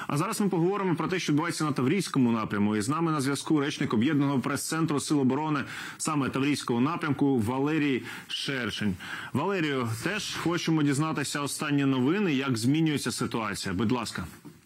А зараз ми поговоримо про те, що відбувається на Таврійському напряму. І з нами на зв'язку речник Об'єднаного прес-центру Сил оборони саме Таврійського напрямку Валерій Шершень. Валерію, теж хочемо дізнатися останні новини, як змінюється ситуація. Будь ласка.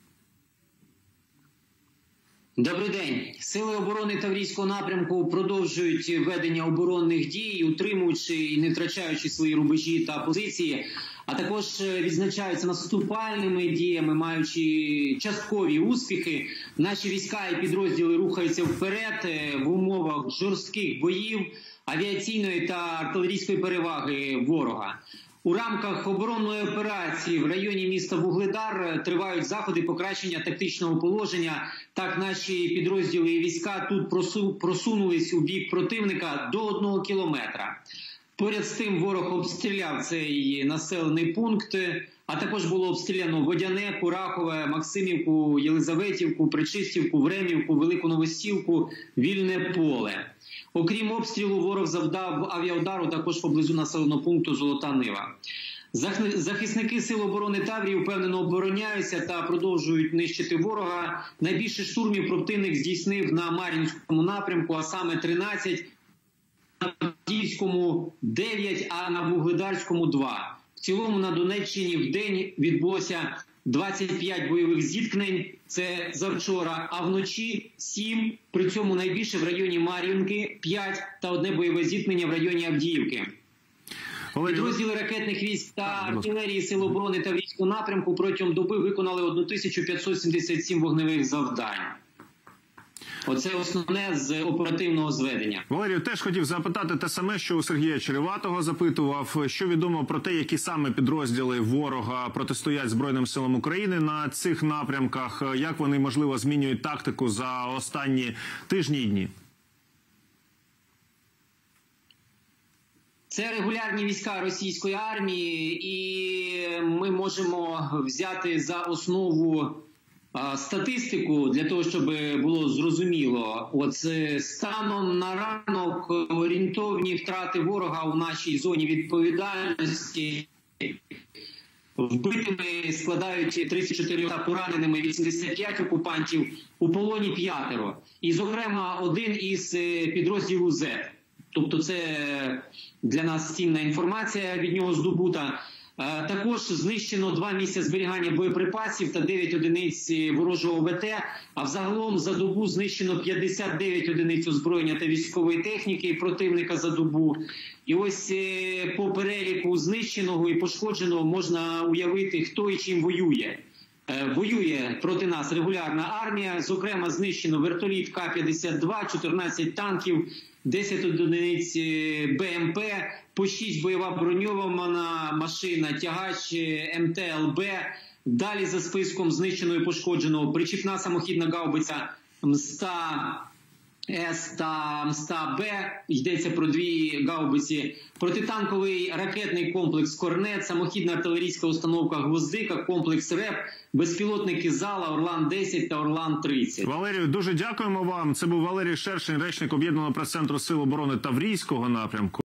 Добрий день. Сили оборони Таврійського напрямку продовжують ведення оборонних дій, утримуючи і не втрачаючи свої рубежі та позиції, а також відзначаються наступальними діями, маючи часткові успіхи. Наші війська і підрозділи рухаються вперед в умовах жорстких боїв, авіаційної та артилерійської переваги ворога. У рамках оборонної операції в районі міста Вугледар тривають заходи покращення тактичного положення. Так, наші підрозділи і війська тут просунулись у бік противника до 1 кілометра. Поряд з тим ворог обстріляв цей населений пункт, а також було обстріляно Водяне, Курахове, Максимівку, Єлизаветівку, Пречистівку, Времівку, Велику Новосілку, Вільне поле. Окрім обстрілу, ворог завдав авіаудару також поблизу населеного пункту Золота Нива. Захисники Сил оборони Таврії впевнено обороняються та продовжують нищити ворога. Найбільше штурмів противник здійснив на Мар'їнському напрямку, а саме 13, на Авдіївському 9, а на Вугледарському 2. В цілому на Донеччині в день відбулося 25 бойових зіткнень, це завчора, а вночі 7, при цьому найбільше в районі Мар'їнки 5 та одне бойове зіткнення в районі Авдіївки. Підрозділи ракетних військ та артилерії Сил оборони Таврійського напрямку протягом доби виконали 1577 вогневих завдань. Оце основне з оперативного зведення. Валерію, теж хотів запитати те саме, що у Сергія Череватого запитував. Що відомо про те, які саме підрозділи ворога протистоять Збройним силам України на цих напрямках? Як вони, можливо, змінюють тактику за останні тижні і дні? Це регулярні війська російської армії, і ми можемо взяти за основу статистику для того, щоб було зрозуміло. От станом на ранок орієнтовні втрати ворога у нашій зоні відповідальності вбитими складають 34, та пораненими 85 окупантів, у полоні 5. І, зокрема, один із підрозділів Z. Тобто це для нас цінна інформація від нього здобута. Також знищено 2 місця зберігання боєприпасів та 9 одиниць ворожого ВТ, а взагалом за добу знищено 59 одиниць озброєння та військової техніки противника за добу. І ось по переліку знищеного і пошкодженого можна уявити, хто і чим воює. Воює проти нас регулярна армія, зокрема знищено вертоліт К-52, 14 танків, 10 одиниць БМП, по 6 бойова броньована машина, тягач МТ-ЛБ. Далі за списком знищеного і пошкодженого причіпна самохідна гаубиця МСТА-С та МСТА-Б, йдеться про 2 гаубиці, протитанковий ракетний комплекс «Корнет», самохідна артилерійська установка «Гвоздика», комплекс РЕП, безпілотники «Зала», «Орлан-10» та «Орлан-30». Валерію, дуже дякуємо вам. Це був Валерій Шершень, речник Об'єднаного прес-центру Сил оборони Таврійського напрямку.